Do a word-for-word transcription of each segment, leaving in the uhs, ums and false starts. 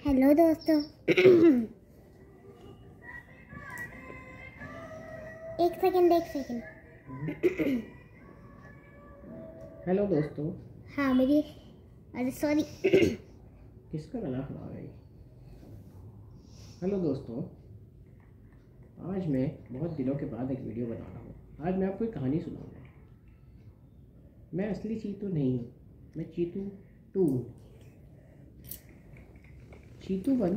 Hello दोस्तों। एक second एक सेकंड। हेलो दोस्तों। हाँ मेरी, अरे सॉरी। किसका गला खराब है? हेलो दोस्तों, आज मैं बहुत दिनों के बाद एक वीडियो बना रहा हूँ। आज मैं आपको एक कहानी सुनाऊंगा। मैं असली चीतू नहीं हूँ, मैं चीतू टू हूँ। चीतू वन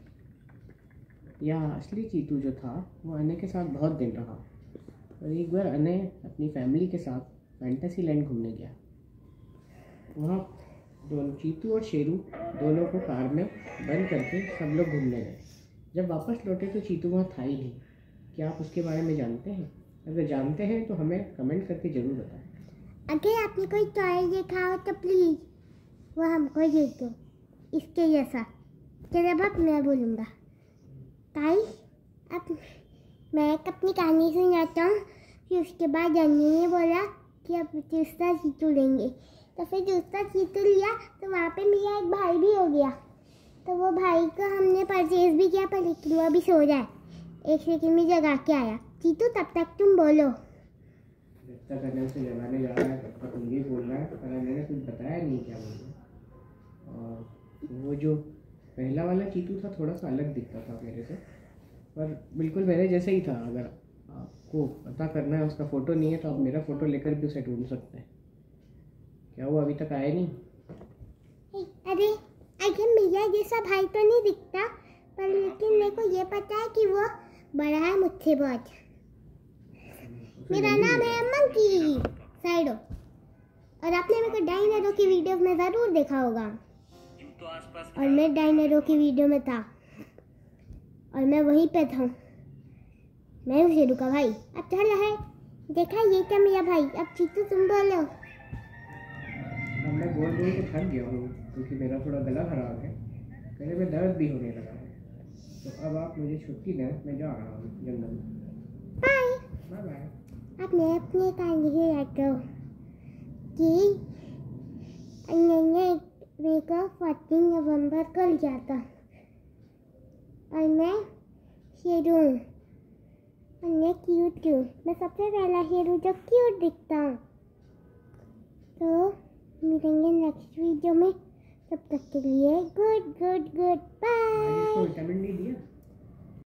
या असली चीतू जो था वो अने के साथ बहुत दिन रहा और एक बार अने अपनी फैमिली के साथ फैंटेसी लैंड घूमने गया। वहाँ दोनों चीतू और शेरू दोनों को कार में बंद करके सब लोग घूमने गए। जब वापस लौटे तो चीतू वहाँ था ही नहीं। क्या आप उसके बारे में जानते हैं? अगर जानते हैं तो हमें कमेंट करके ज़रूर बताएं। अगर आपने कोई टॉय देखा हो तो प्लीज़ वो हमको दे दो, इसके जैसा। चलो अब मैं बोलूँगा। गाइस, अब मैं अपनी कहानी सुनाता हूँ। फिर उसके बाद अन्नी ने बोला कि अब दूसरा चीतू लेंगे, तो फिर दूसरा चीतू लिया। तो वहाँ पे मेरा एक भाई भी हो गया। तो वो भाई को हमने परचेज भी किया, पर लेकिन वो अभी सो रहा है। एक सेकंड में जगा के आया। चीतू तब तक तुम बोलो। जब तक अने उसे जगाने जा रहा है तब तक मुझे बोल रहा है, पर मैंने कुछ बताया नहीं क्या बोलना। और वो जो पहला वाला चीतू था थोड़ा सा अलग दिखता था मेरे से, पर बिल्कुल मेरे जैसे ही था। अगर आपको पता करना है उसका फ़ोटो नहीं है तो आप मेरा फ़ोटो लेकर भी उसे ढूंढ सकते हैं। क्या वो अभी तक आया नहीं? अरे अगर मेरा जैसा भाई तो नहीं दिखता, पर लेकिन मेरे को ये पता है कि वो बड़ा है मुझसे बहुत। मेरा नाम है मंकी साइडो, और आपने मेरे को डायनासोर की वीडियो में ज़रूर देखा होगा। और मैं डायनासोर की वीडियो में था और मैं वहीं पे था। मैं हूँ शेरू का भाई। अब चल है, देखा ये क्या मेरा भाई। अब चीतू तुम बोलो। अब मैं बोल बोल के थक गया हूँ क्योंकि मेरा थोड़ा गला खराब है, गले में दर्द भी होने लगा है। तो अब आप मुझे छुट्टी दें, मैं जा रहा हूँ जंगल में। Bye bye bye. अब मैं अपने कहानी से जाता हूँ कि मैंने मेरे को फोर्टीन नवंबर को लिया था और मैं शेरू हूँ और मैं क्यूट हूँ। मैं सबसे पहला शेरू जो क्यूट दिखता हूँ। तो मिलेंगे नेक्स्ट वीडियो में। तब तक के लिए good good good bye. Vitamin D दिया?